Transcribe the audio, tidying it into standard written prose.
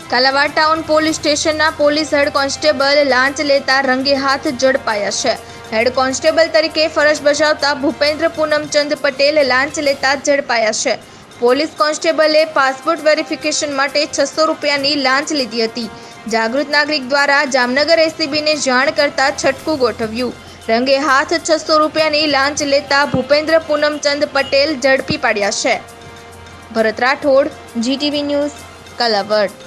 Kalavad town police સ્ટેશનના police head constable લાંચ લેતા રંગે હાથ ઝડપાયા છે। હેડ કોન્સ્ટેબલ તરીકે ફરજ બજાવતા ભૂપેન્દ્ર પૂનમચંદ પટેલ લાંચ લેતા ઝડપાયા છે। પોલીસ કોન્સ્ટેબલે પાસપોર્ટ વેરિફિકેશન માટે 600 રૂપિયાની લાંચ લીધી હતી। જાગૃત નાગરિક દ્વારા જામનગર એસીબીને જાણ કરતા છટકું ગોઠવ્યું। રંગે હાથ 600 રૂપિયાની લાંચ લેતા ભૂપેન્દ્ર પૂનમચંદ પટેલ ઝડપી પાડ્યા છે। Bharat Rathod, GTV news, Kalavad.